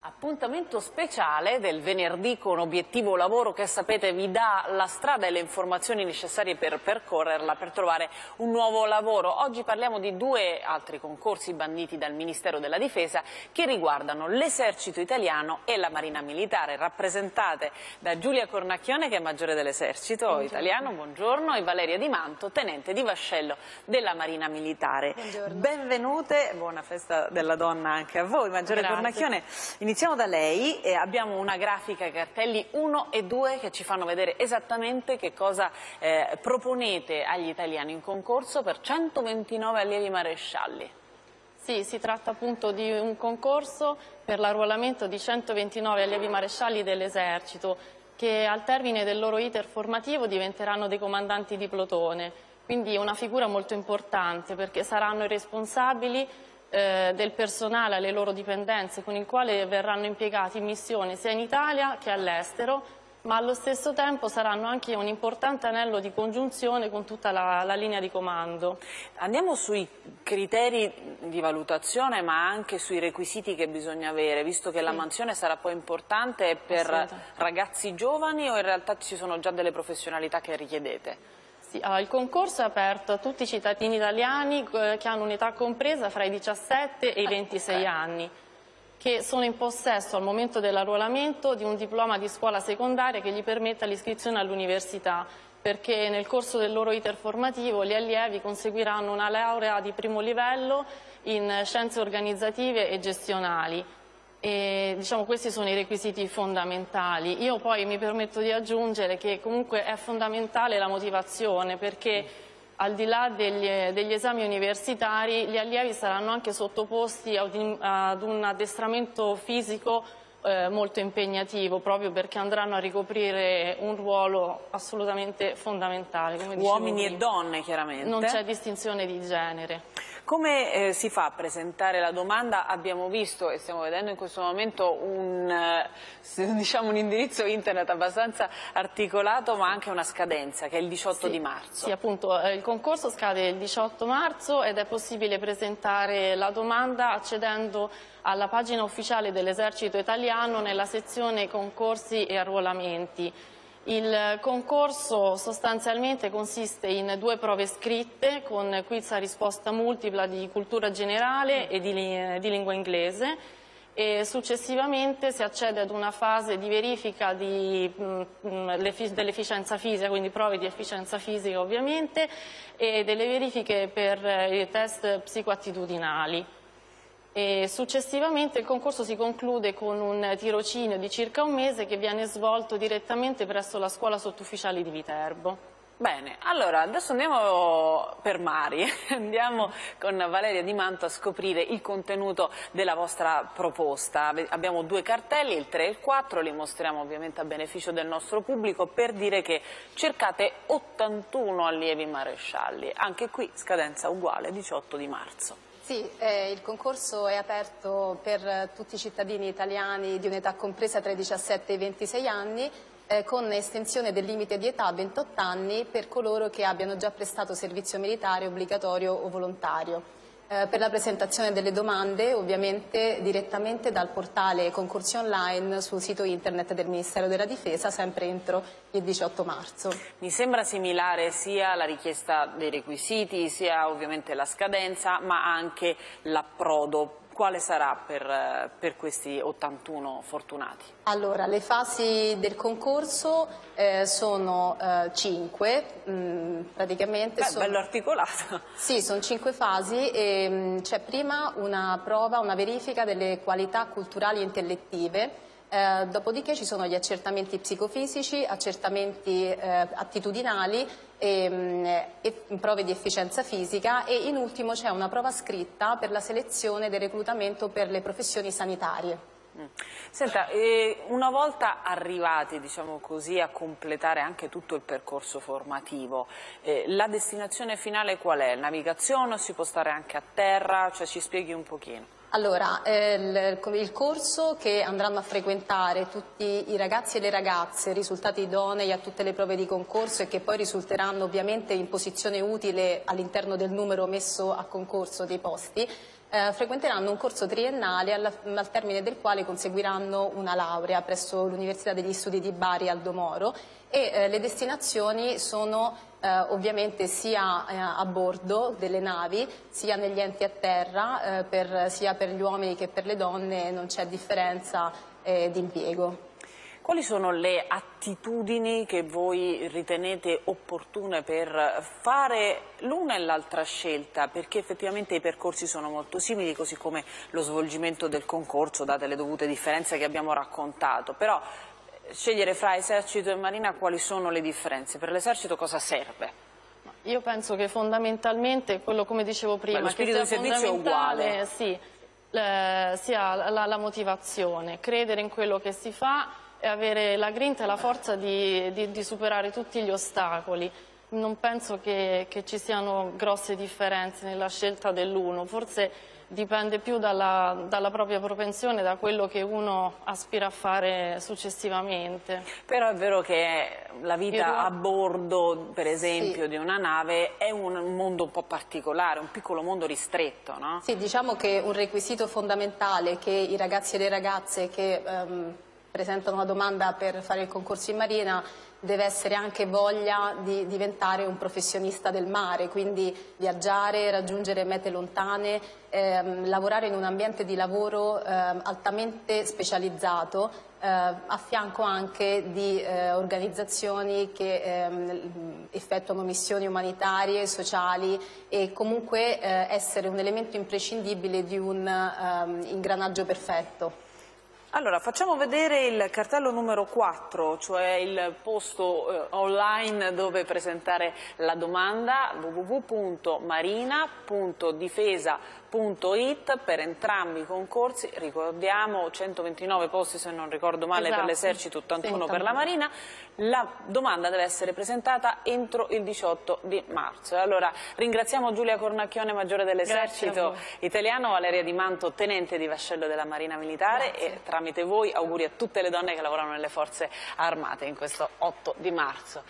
Appuntamento speciale del venerdì con Obiettivo Lavoro che sapete vi dà la strada e le informazioni necessarie per percorrerla, per trovare un nuovo lavoro. Oggi parliamo di due altri concorsi banditi dal Ministero della Difesa che riguardano l'Esercito Italiano e la Marina Militare, rappresentate da Giulia Cornacchione che è maggiore dell'Esercito Italiano, buongiorno, e Valeria Di Manto, tenente di vascello della Marina Militare. Buongiorno. Benvenute, buona festa della donna anche a voi, maggiore Cornacchione. Iniziamo da lei e abbiamo una grafica, cartelli 1 e 2 che ci fanno vedere esattamente che cosa proponete agli italiani in concorso per 129 allievi marescialli. Sì, si tratta appunto di un concorso per l'arruolamento di 129 allievi marescialli dell'Esercito che al termine del loro iter formativo diventeranno dei comandanti di plotone, quindi una figura molto importante perché saranno i responsabili del personale alle loro dipendenze con il quale verranno impiegati in missione sia in Italia che all'estero, ma allo stesso tempo saranno anche un importante anello di congiunzione con tutta la linea di comando. Andiamo sui criteri di valutazione ma anche sui requisiti che bisogna avere, visto che la mansione sarà poi importante per ragazzi giovani o in realtà ci sono già delle professionalità che richiedete? Il concorso è aperto a tutti i cittadini italiani che hanno un'età compresa fra i 17 e i 26 anni, che sono in possesso al momento dell'arruolamento di un diploma di scuola secondaria che gli permetta l'iscrizione all'università, perché nel corso del loro iter formativo gli allievi conseguiranno una laurea di primo livello in scienze organizzative e gestionali. E, questi sono i requisiti fondamentali. Io poi mi permetto di aggiungere che comunque è fondamentale la motivazione, perché al di là degli esami universitari gli allievi saranno anche sottoposti ad un addestramento fisico molto impegnativo, proprio perché andranno a ricoprire un ruolo assolutamente fondamentale. Come uomini e donne chiaramente. Non c'è distinzione di genere. Come si fa a presentare la domanda? Abbiamo visto e stiamo vedendo in questo momento un indirizzo internet abbastanza articolato ma anche una scadenza che è il 18 di marzo. Sì, appunto, il concorso scade il 18 marzo ed è possibile presentare la domanda accedendo alla pagina ufficiale dell'Esercito Italiano nella sezione concorsi e arruolamenti. Il concorso sostanzialmente consiste in due prove scritte con quiz a risposta multipla di cultura generale e di lingua inglese e successivamente si accede ad una fase di verifica dell'efficienza fisica, quindi prove di efficienza fisica ovviamente, e delle verifiche per i test psicoattitudinali. E successivamente il concorso si conclude con un tirocinio di circa un mese che viene svolto direttamente presso la scuola sottufficiali di Viterbo. Bene, allora adesso andiamo per mari, andiamo con Valeria Di Manto a scoprire il contenuto della vostra proposta. Abbiamo due cartelli, il 3 e il 4, li mostriamo ovviamente a beneficio del nostro pubblico per dire che cercate 81 allievi marescialli, anche qui scadenza uguale, 18 di marzo. Sì, il concorso è aperto per tutti i cittadini italiani di un'età compresa tra i 17 e i 26 anni, con estensione del limite di età a 28 anni per coloro che abbiano già prestato servizio militare obbligatorio o volontario. Per la presentazione delle domande ovviamente direttamente dal portale concorsi online sul sito internet del Ministero della Difesa sempre entro il 18 marzo. Mi sembra similare sia la richiesta dei requisiti sia ovviamente la scadenza ma anche l'approdo. Quale sarà per questi 81 fortunati? Allora, le fasi del concorso sono 5, praticamente. Bello articolato. Sì, sono 5 fasi e c'è prima una prova, una verifica delle qualità culturali e intellettive. Dopodiché ci sono gli accertamenti psicofisici, accertamenti attitudinali e prove di efficienza fisica e in ultimo c'è una prova scritta per la selezione del reclutamento per le professioni sanitarie. Senta, una volta arrivati, diciamo così, a completare anche tutto il percorso formativo, la destinazione finale qual è? Navigazione o si può stare anche a terra? Cioè, ci spieghi un pochino. Allora, il corso che andranno a frequentare tutti i ragazzi e le ragazze risultati idonei a tutte le prove di concorso e che poi risulteranno ovviamente in posizione utile all'interno del numero messo a concorso dei posti, frequenteranno un corso triennale al termine del quale conseguiranno una laurea presso l'Università degli Studi di Bari Aldo Moro, e le destinazioni sono ovviamente sia a bordo delle navi sia negli enti a terra, sia per gli uomini che per le donne non c'è differenza di impiego. Quali sono le attitudini che voi ritenete opportune per fare l'una e l'altra scelta? Perché effettivamente i percorsi sono molto simili, così come lo svolgimento del concorso, date le dovute differenze che abbiamo raccontato. Però scegliere fra esercito e marina, quali sono le differenze? Per l'esercito cosa serve? Io penso che fondamentalmente, quello come dicevo prima, lo spirito di servizio è uguale. Sì, sia la motivazione, credere in quello che si fa e avere la grinta e la forza di superare tutti gli ostacoli. Non penso che ci siano grosse differenze nella scelta dell'uno, forse dipende più dalla propria propensione, da quello che uno aspira a fare successivamente. Però è vero che la vita a bordo, per esempio, di una nave è un mondo un po' particolare, un piccolo mondo ristretto, no? Sì, diciamo che un requisito fondamentale che i ragazzi e le ragazze che presentano una domanda per fare il concorso in marina deve essere anche voglia di diventare un professionista del mare, quindi viaggiare, raggiungere mete lontane, lavorare in un ambiente di lavoro altamente specializzato, a fianco anche di organizzazioni che effettuano missioni umanitarie, sociali, e comunque essere un elemento imprescindibile di un ingranaggio perfetto. Allora, facciamo vedere il cartello numero 4, cioè il posto online dove presentare la domanda, www.marina.difesa.it per entrambi i concorsi. Ricordiamo 129 posti, se non ricordo male, esatto, per l'esercito, 81 sì, per la marina. La domanda deve essere presentata entro il 18 di marzo. Allora, ringraziamo Giulia Cornacchione, maggiore dell'esercito italiano, Valeria Di Manto, tenente di vascello della Marina Militare. Grazie. E tramite voi auguri a tutte le donne che lavorano nelle forze armate in questo 8 di marzo.